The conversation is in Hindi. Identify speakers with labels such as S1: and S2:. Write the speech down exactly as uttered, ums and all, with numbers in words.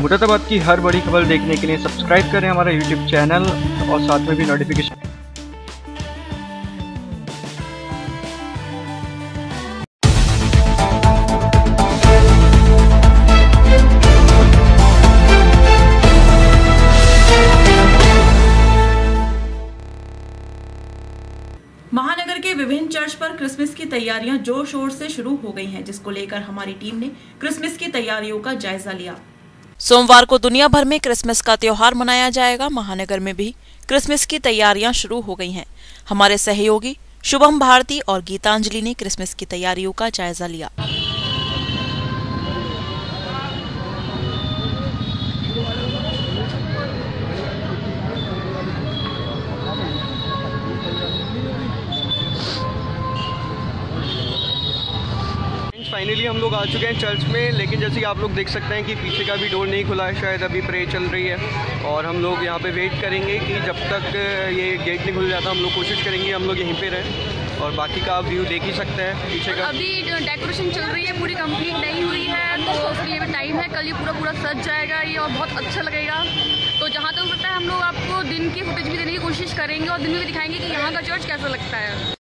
S1: मुरादाबाद की हर बड़ी खबर देखने के लिए सब्सक्राइब करें हमारा यूट्यूब चैनल और साथ में भी नोटिफिकेशन।
S2: महानगर के विभिन्न चर्च पर क्रिसमस की तैयारियां जोर शोर से शुरू हो गई हैं, जिसको लेकर हमारी टीम ने क्रिसमस की तैयारियों का जायजा लिया।
S3: सोमवार को दुनिया भर में क्रिसमस का त्योहार मनाया जाएगा। महानगर में भी क्रिसमस की तैयारियां शुरू हो गई हैं। हमारे सहयोगी शुभम भारती और गीतांजलि ने क्रिसमस की तैयारियों का जायजा लिया।
S1: फाइनली हम लोग आ चुके हैं चर्च में, लेकिन जैसे कि आप लोग देख सकते हैं कि पीछे का भी डोर नहीं खुला है, शायद अभी प्रे चल रही है और हम लोग यहाँ पे वेट करेंगे कि जब तक ये गेट नहीं खुल जाता हम लोग कोशिश करेंगे हम लोग यहीं पे रहें। और बाकी का आप व्यू देख ही सकते हैं पीछे का।
S4: अभी डेकोरेशन चल रही है, पूरी कंप्लीट नहीं हुई है, तो उसके लिए भी टाइम है। कल ये पूरा पूरा सज जाएगा ये और बहुत अच्छा लगेगा। तो जहाँ तक हो सकता है हम लोग आपको दिन की फुटेज भी देने की कोशिश करेंगे और दिन में भी दिखाएंगे कि यहाँ का चर्च कैसा लगता है।